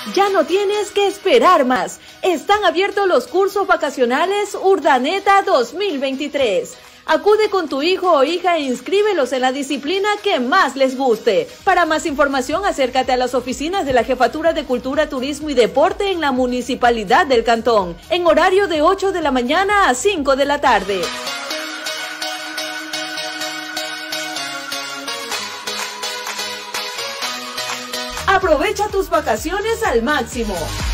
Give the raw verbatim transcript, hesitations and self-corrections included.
Ya no tienes que esperar más. Están abiertos los cursos vacacionales Urdaneta dos mil veintitrés. Acude con tu hijo o hija e inscríbelos en la disciplina que más les guste. Para más información, acércate a las oficinas de la Jefatura de Cultura, Turismo y Deporte en la Municipalidad del Cantón, en horario de ocho de la mañana a cinco de la tarde. Aprovecha tus vacaciones al máximo.